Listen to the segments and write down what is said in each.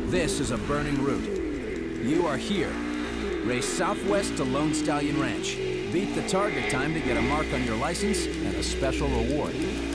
This is a burning route. You are here. Race southwest to Lone Stallion Ranch. Beat the target time to get a mark on your license and a special reward.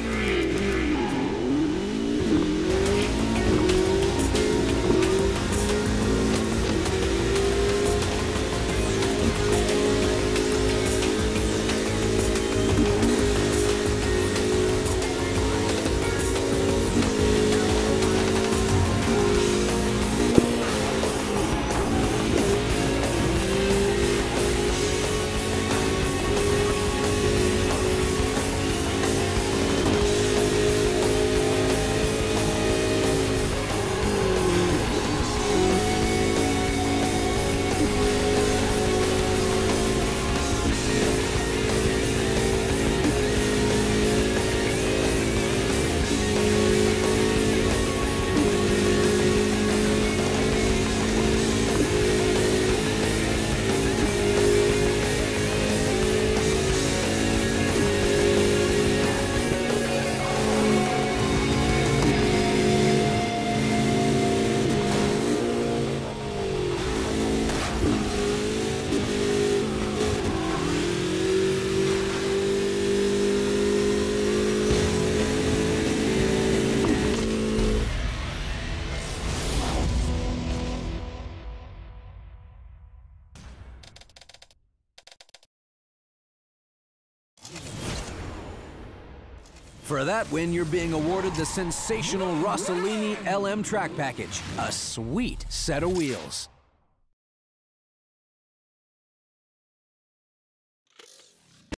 For that win, you're being awarded the sensational Rossolini LM Track Package, a sweet set of wheels.